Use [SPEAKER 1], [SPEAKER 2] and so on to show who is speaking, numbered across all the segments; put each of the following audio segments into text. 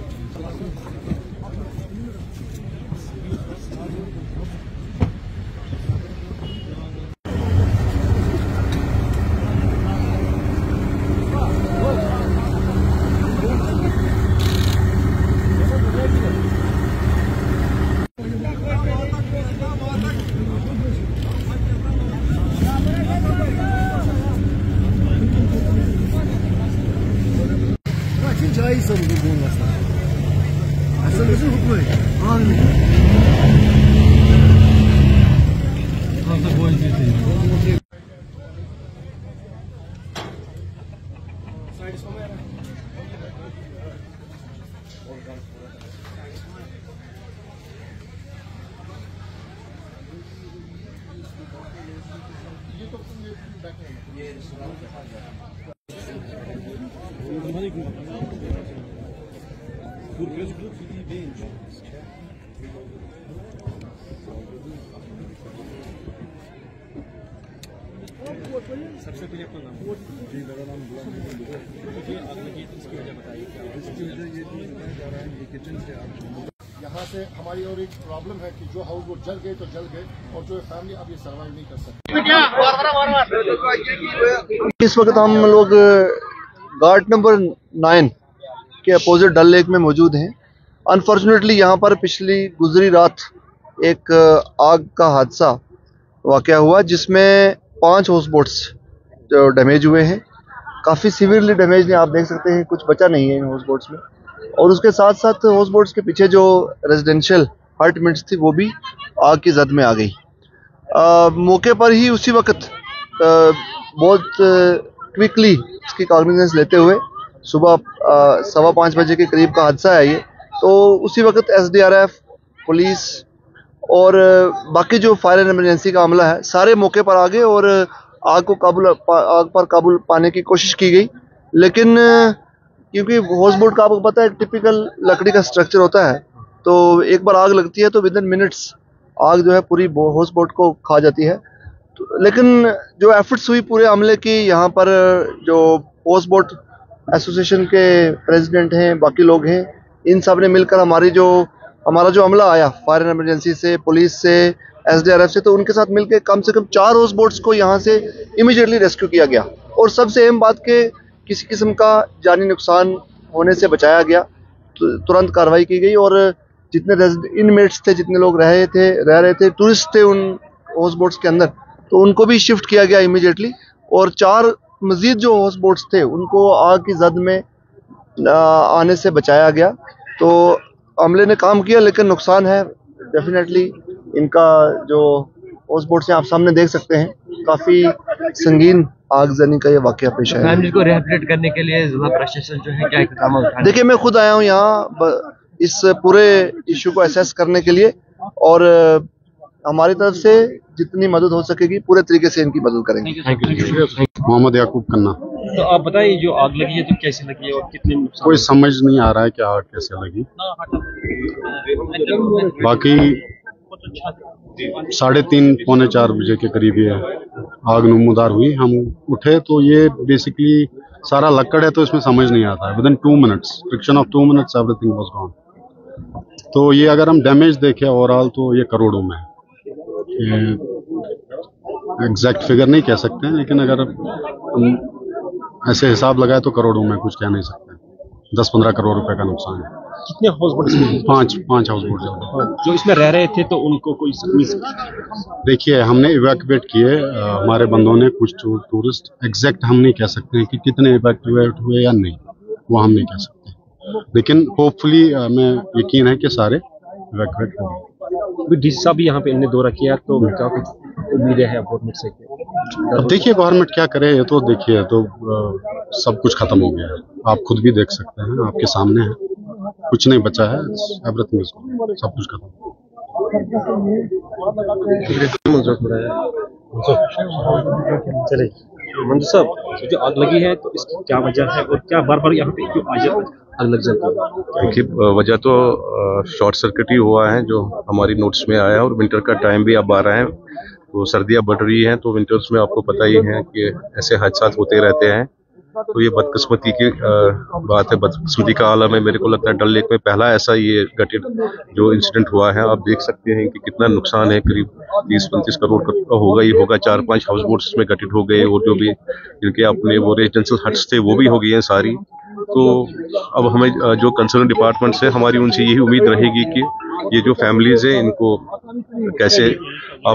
[SPEAKER 1] Caiz oldu bu olmasa. Asıl bizim hukuk. Anladım. Fazla boyun değil.
[SPEAKER 2] सबसे पहले अपना नाम जी। मेरा नाम गुलाम मुझे आग लगी तो इसकी वजह बताइए क्या? इसकी वजह ये थी बताया जा रहा है ये किचन से आग।
[SPEAKER 3] यहाँ से हमारी और एक प्रॉब्लम है कि जो हाउस वो जल गए तो जल गए और जो फैमिली अब ये सर्वाइव नहीं कर सकती।
[SPEAKER 4] इस वक्त हम लोग गार्ड नंबर 9 के अपोजिट डल लेक में मौजूद हैं। अनफॉर्चुनेटली यहाँ पर पिछली गुजरी रात एक आग का हादसा वाक़या हुआ जिसमें 5 हाउस बोट्स जो डैमेज हुए हैं। काफ़ी सीवियरली डैमेज हैं, आप देख सकते हैं, कुछ बचा नहीं है इन हाउस बोट्स में। और उसके साथ साथ हाउस बोट्स के पीछे जो रेजिडेंशियल अपार्टमेंट्स थी वो भी आग की जद में आ गई। मौके पर ही उसी वक्त बहुत क्विकली इसकी कॉग्निजेंस लेते हुए सुबह 5:15 बजे के करीब का हादसा है ये। तो उसी वक्त SDRF, पुलिस और बाकी जो फायर एंड इमरजेंसी का अमला है सारे मौके पर आ गए और आग पर काबू पाने की कोशिश की गई। लेकिन क्योंकि हाउस बोट का आपको पता है टिपिकल लकड़ी का स्ट्रक्चर होता है, तो एक बार आग लगती है तो विदिन मिनट्स आग जो है पूरी हाउस बोट को खा जाती है। तो लेकिन जो एफर्ट्स हुई पूरे अमले की, यहाँ पर जो हाउस बोट एसोसिएशन के प्रेसिडेंट हैं, बाकी लोग हैं, इन सब ने मिलकर हमारा जो अमला आया फायर एंड इमरजेंसी से, पुलिस से, SDRF से, तो उनके साथ मिलकर कम से कम 4 हाउस बोट्स को यहाँ से इमीडिएटली रेस्क्यू किया गया। और सबसे अहम बात के किसी किस्म का जानी नुकसान होने से बचाया गया, तुरंत कार्रवाई की गई। और जितने इनमेट्स थे, जितने लोग रह रहे थे, टूरिस्ट थे उन हाउस बोट्स के अंदर, तो उनको भी शिफ्ट किया गया इमीडिएटली। और 4 मजीद जो हाउस बोट्स थे उनको आग की जद में आने से बचाया गया। तो अमले ने काम किया, लेकिन नुकसान है डेफिनेटली। इनका जो हाउस बोट्स हैं आप सामने देख सकते हैं, काफ़ी संगीन आगजनी का ये वाकया पेश है।
[SPEAKER 2] फैमिली को रिहेबिलिटेट करने के लिए जिला प्रशासन जो है क्या इक़दाम उठा रहा है?
[SPEAKER 4] देखिए, मैं खुद आया हूँ यहाँ इस पूरे इशू को असेस करने के लिए, और हमारी तरफ से जितनी मदद हो सकेगी पूरे तरीके से इनकी मदद करेंगे।
[SPEAKER 5] मोहम्मद याकूब कन्ना।
[SPEAKER 2] तो आप बताइए, जो आग लगी है तो कैसे लगी है और कितने नुकसान?
[SPEAKER 5] कोई समझ नहीं आ रहा है कि आग कैसे लगी। बाकी 3:30 पौने 4 बजे के करीब ये आग नमूदार हुई। हम उठे तो ये बेसिकली सारा लकड़ है, तो इसमें समझ नहीं आता है। Within 2 minutes, friction of 2 minutes everything was gone. तो ये अगर हम डैमेज देखें ओवरऑल तो ये करोड़ों में है। एग्जैक्ट फिगर नहीं कह सकते हैं, लेकिन अगर हम ऐसे हिसाब लगाए तो करोड़ों में, कुछ कह नहीं सकते। 10-15 करोड़ रुपए का नुकसान है।
[SPEAKER 2] कितने हाउस बोट?
[SPEAKER 5] 5 हाउस बोट
[SPEAKER 2] जो इसमें रह रहे थे तो उनको कोई
[SPEAKER 5] देखिए, हमने इवैक्यूएट किए हमारे बंदों ने, कुछ टूरिस्ट। एग्जैक्ट हम नहीं कह सकते हैं कि कितने इवैक्यूएट हुए या नहीं, वो हम नहीं कह सकते, लेकिन होपफुली हमें यकीन है कि सारे इवैक्यूएट हो गए।
[SPEAKER 2] डीसी साहब भी यहाँ पे इन्हें दौरा किया, तो क्या कुछ उम्मीदें हैं गवर्नमेंट से?
[SPEAKER 5] अब देखिए गवर्नमेंट क्या करे, ये तो देखिए, तो सब कुछ खत्म हो गया है। आप खुद भी देख सकते हैं, आपके सामने है, कुछ नहीं बचा है। एवरीथिंग इज गॉन, सब कुछ खत्म।
[SPEAKER 2] चलिए मंजू साहब, जो आग लगी है तो इसकी क्या वजह है और क्या बार-बार यहाँ पे क्यों आग लग जाती है?
[SPEAKER 6] देखिए, वजह तो शॉर्ट सर्किट ही हुआ है, जो हमारी नोट्स में आया है। और विंटर का टाइम भी अब आ रहा है, तो सर्दियाँ बढ़ रही हैं, तो विंटर्स में आपको पता ही है कि ऐसे हादसा होते रहते हैं। तो ये बदकिस्मती की बात है, बदकिस्मती का आलम है। मेरे को लगता है डल लेक में पहला ऐसा ये गठित जो इंसिडेंट हुआ है। आप देख सकते हैं कि कितना नुकसान है, करीब 30-35 करोड़ का होगा ही होगा। 4-5 हाउस बोट्स में गठित हो गए, और जो भी इनके अपने वो रेजिडेंशियल हट्स थे वो भी हो गई हैं सारी। तो अब हमें जो कंसर्न डिपार्टमेंट्स है, हमारी उनसे यही उम्मीद रहेगी कि ये जो फैमिलीज हैं इनको कैसे आप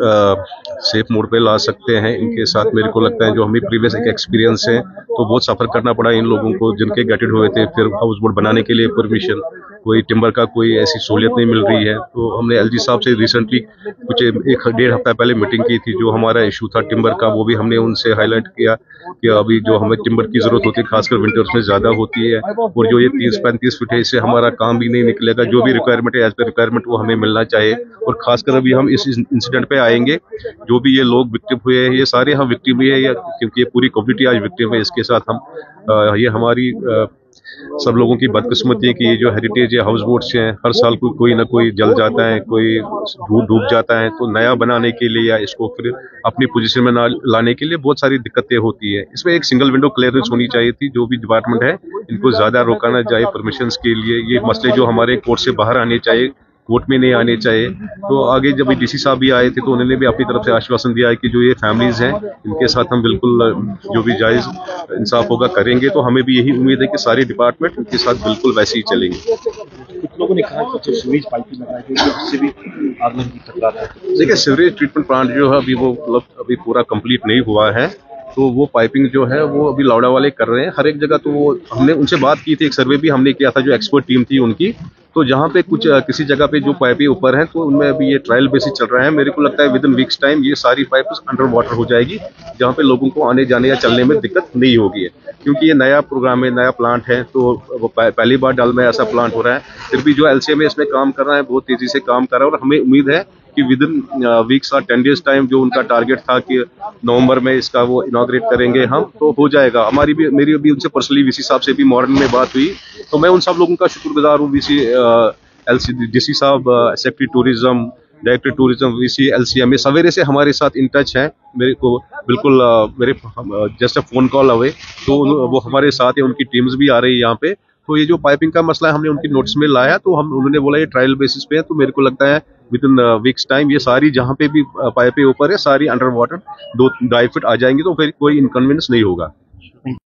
[SPEAKER 6] सेफ मोड पे ला सकते हैं। इनके साथ मेरे को लगता है जो हमें प्रीवियस एक एक्सपीरियंस है, तो बहुत सफ़र करना पड़ा इन लोगों को जिनके गठित हुए थे। फिर हाउस बोट बनाने के लिए परमिशन, कोई टिम्बर का कोई ऐसी सहूलियत नहीं मिल रही है। तो हमने एलजी साहब से रिसेंटली कुछ 1-1.5 हफ्ता पहले मीटिंग की थी। जो हमारा इशू था टिम्बर का, वो भी हमने उनसे हाईलाइट किया कि अभी जो हमें टिम्बर की ज़रूरत होती है, खासकर विंटर्स में ज़्यादा होती है, और जो ये 30-35 फीट है इससे हमारा काम भी नहीं निकलेगा। जो भी रिक्वायरमेंट है एज पर रिक्वायरमेंट वो हमें मिलना चाहिए। और खासकर अभी हम इस इंसिडेंट पे आएंगे, जो भी ये लोग विक्टिम हुए हैं ये सारे हम विक्टिम ही है, क्योंकि ये पूरी कम्युनिटी आज विक्टिम है। इसके साथ हम ये हमारी सब लोगों की बदकिस्मती है कि ये जो हेरिटेज या हाउस बोट्स हैं, हर साल कोई ना कोई जल जाता है, कोई डूब जाता है। तो नया बनाने के लिए या इसको फिर अपनी पोजीशन में ना लाने के लिए बहुत सारी दिक्कतें होती है। इसमें एक सिंगल विंडो क्लियरेंस होनी चाहिए थी। जो भी डिपार्टमेंट है इनको ज़्यादा रोकाना चाहिए परमिशंस के लिए। ये मसले जो हमारे कोर्ट से बाहर आने चाहिए, कोर्ट में नहीं आने चाहिए। तो आगे जब डीसी साहब भी आए थे तो उन्होंने भी अपनी तरफ से आश्वासन दिया है कि जो ये फैमिलीज हैं इनके साथ हम बिल्कुल जो भी जायज़ इंसाफ होगा करेंगे। तो हमें भी यही उम्मीद है कि सारे डिपार्टमेंट इनके साथ बिल्कुल वैसे ही चलेंगे।
[SPEAKER 2] कुछ लोगों ने कहा कि जो सीवेज पाइप लगाई गई उससे भी आग लगने की खतरा है।
[SPEAKER 6] देखिए, सीवरेज ट्रीटमेंट प्लांट जो है अभी वो मतलब अभी पूरा कंप्लीट नहीं हुआ है। तो वो पाइपिंग जो है वो अभी लौड़ा वाले कर रहे हैं हर एक जगह। तो वो हमने उनसे बात की थी, एक सर्वे भी हमने किया था जो एक्सपर्ट टीम थी उनकी। तो जहाँ पे कुछ किसी जगह पे जो पाइपें ऊपर हैं तो उनमें अभी ये ट्रायल बेसिस चल रहा है। मेरे को लगता है विद इन वीक्स टाइम ये सारी पाइप्स अंडर वाटर हो जाएगी, जहाँ पे लोगों को आने जाने या चलने में दिक्कत नहीं होगी। क्योंकि ये नया प्रोग्राम है, नया प्लांट है, तो वो पहली बार डल में ऐसा प्लांट हो रहा है। फिर भी जो एलसीएम है इसमें काम कर रहा है, बहुत तेजी से काम कर रहा है। और हमें उम्मीद है कि विद इन वीक्स और 10 डेज टाइम जो उनका टारगेट था कि नवंबर में इसका वो इनॉग्रेट करेंगे हम, तो हो जाएगा। मेरी भी उनसे पर्सनली वीसी साहब से भी मॉर्निंग में बात हुई। तो मैं उन सब लोगों का शुक्रगुजार हूँ, वीसी डीसी साहब, secretary tourism, director tourism, VC, LCM, ये सवेरे से हमारे साथ इन टच है। मेरे को बिल्कुल मेरे just a phone call away, तो वो हमारे साथ है, उनकी टीम्स भी आ रही है यहाँ पे। तो ये जो पाइपिंग का मसला है हमने उनकी नोट्स में लाया, तो उन्होंने बोला ये ट्रायल बेसिस पे है। तो मेरे को लगता है विद इन वीक्स टाइम ये सारी जहाँ पे भी पाइपें ऊपर है सारी अंडर वाटर 2-2.5 फीट आ जाएंगी, तो फिर कोई इनकन्वीनियंस नहीं होगा।